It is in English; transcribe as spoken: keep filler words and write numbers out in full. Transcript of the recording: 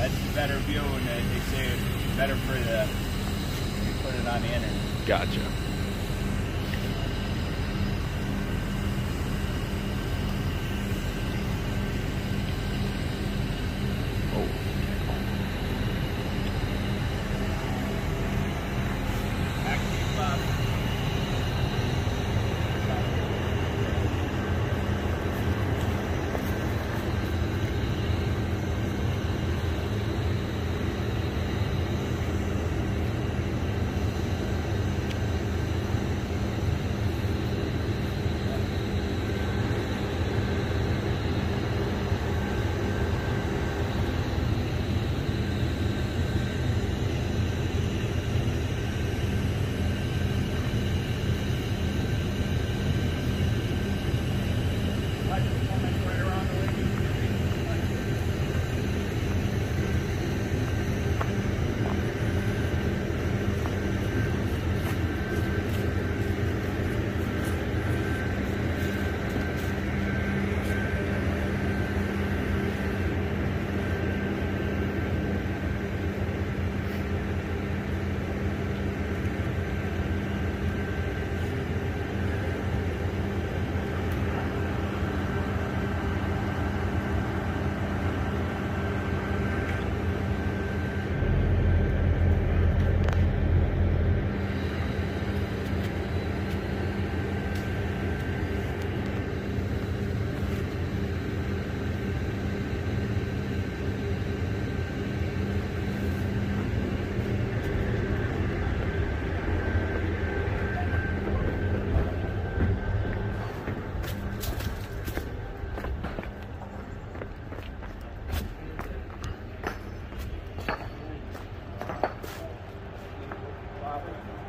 That's the better view, and they they say it's better for the, you put it on the internet. Gotcha. Oh. Back to you, Bob. Bobby.